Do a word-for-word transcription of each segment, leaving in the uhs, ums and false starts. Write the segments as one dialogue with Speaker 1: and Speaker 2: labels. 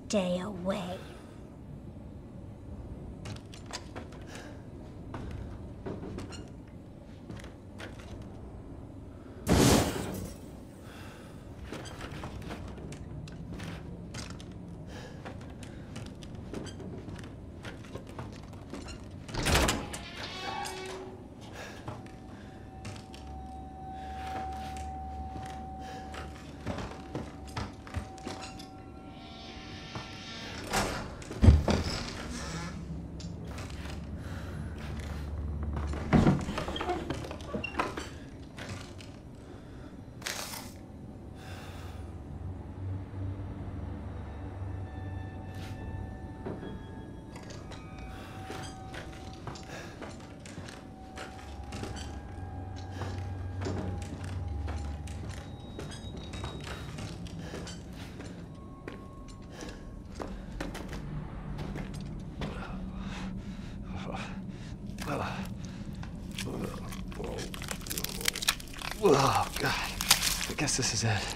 Speaker 1: day away.
Speaker 2: Oh, God. I guess this is it.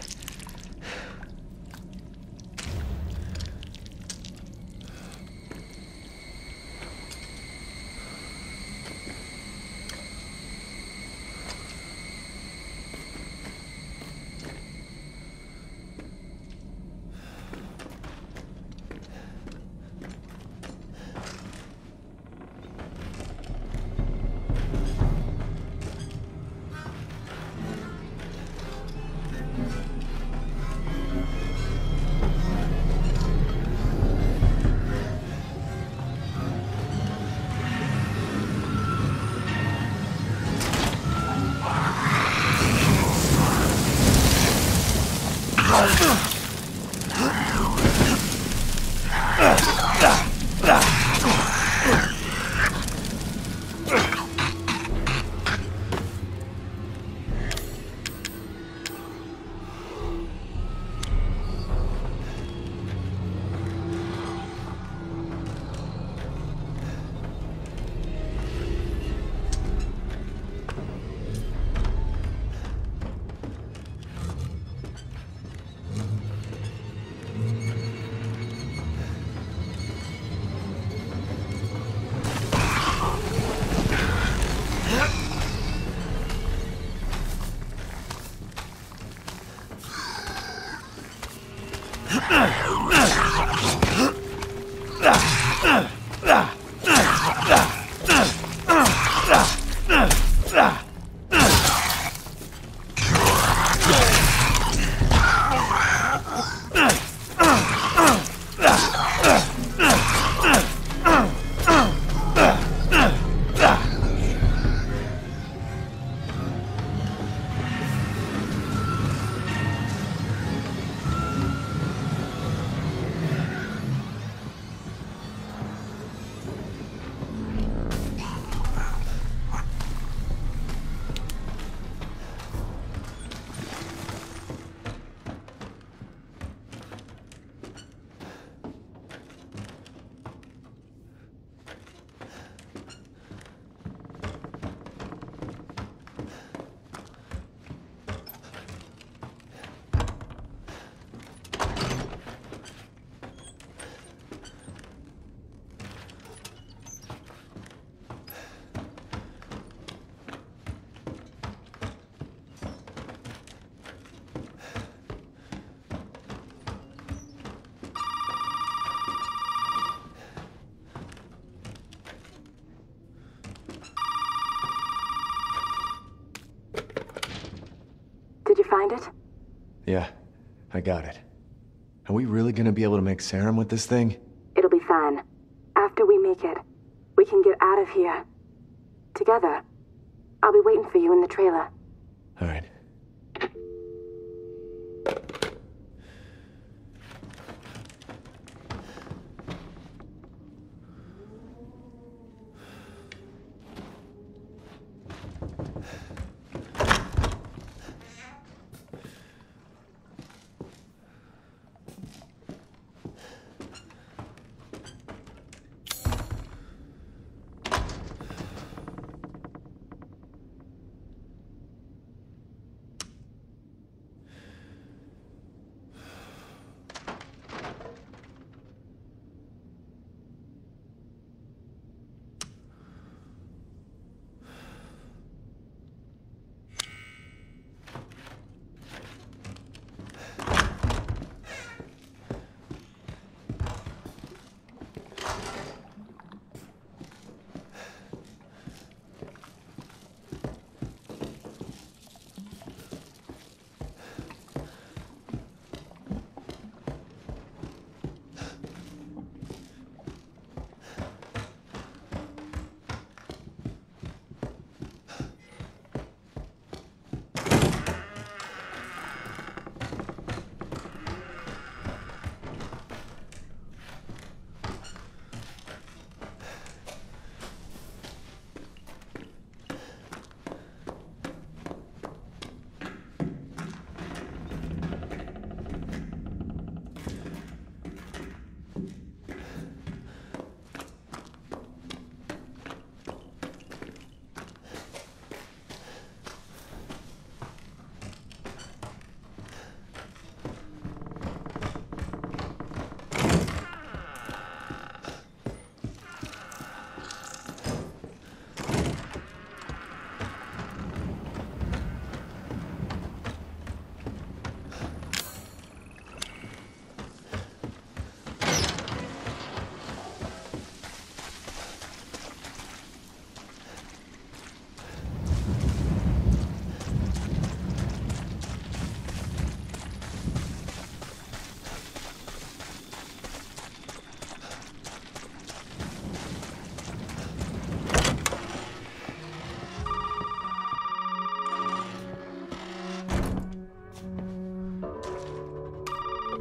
Speaker 3: Did you find it?
Speaker 2: Yeah, I got it. Are we really gonna be able to make serum with this thing?
Speaker 3: It'll be fine. After we make it, we can get out of here. Together. I'll be waiting for you in the trailer.
Speaker 2: All right.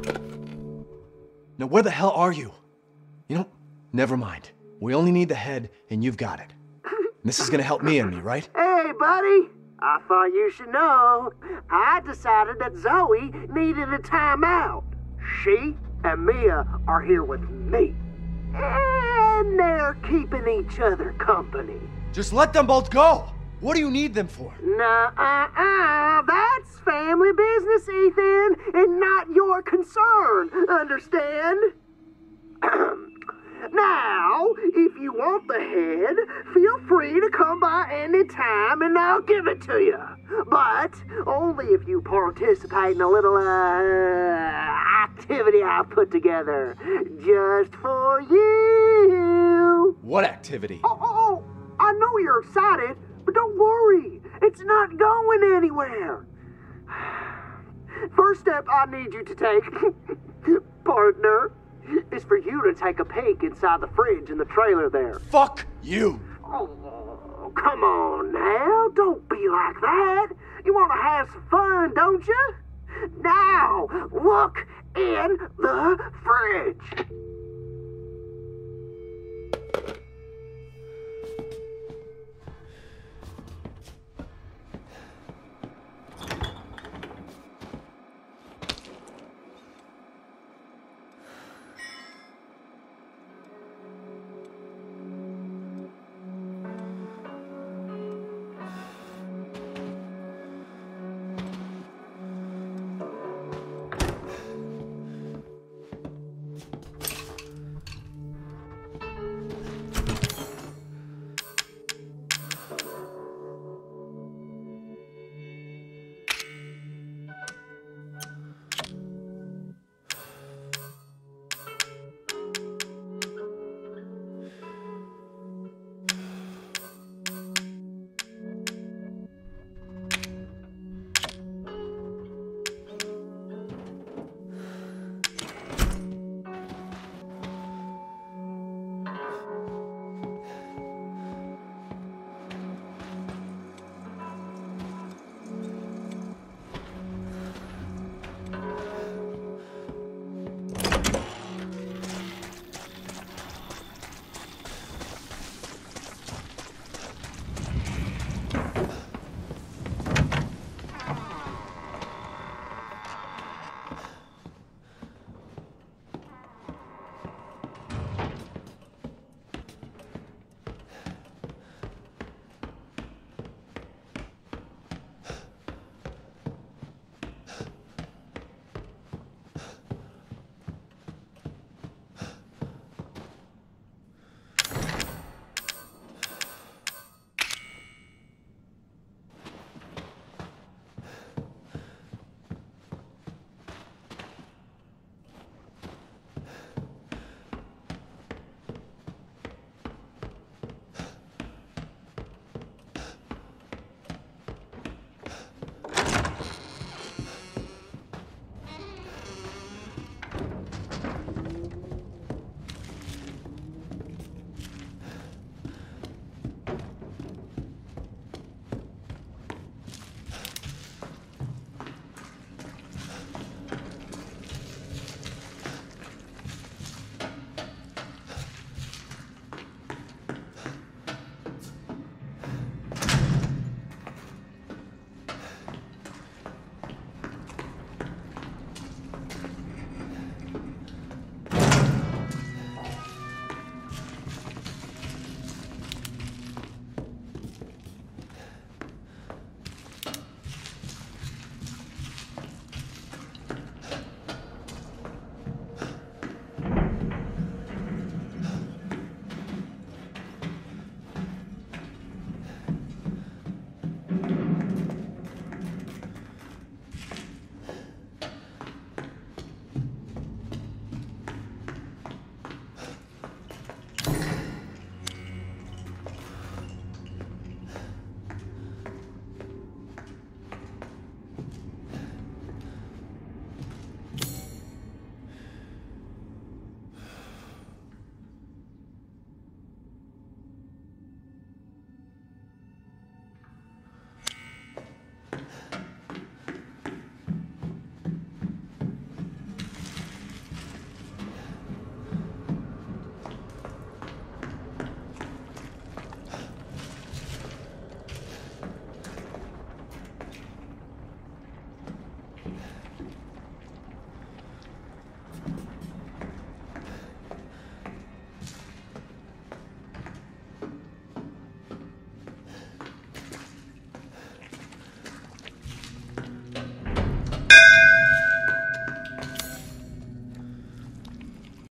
Speaker 2: Now, where the hell are you? You know, never mind. We only need the head, and you've got it. This is gonna help me and me, right?
Speaker 1: Hey, buddy. I thought you should know. I decided that Zoe needed a timeout. She and Mia are here with me. And they're keeping each other company.
Speaker 2: Just let them both go! What do you need them for?
Speaker 1: Nuh-uh-uh. That's family business, Ethan, and not your concern. Understand? Now, if you want the head, feel free to come by any time and I'll give it to you. But only if you participate in a little, uh, activity I put together. Just for you.
Speaker 2: What activity?
Speaker 1: Oh, oh, oh, I know you're excited, but don't worry. It's not going anywhere. First step I need you to take, partner, is for you to take a peek inside the fridge in the trailer there.
Speaker 2: Fuck you!
Speaker 1: Oh, come on now. Don't be like that. You want to have some fun, don't you? Now, look in the fridge.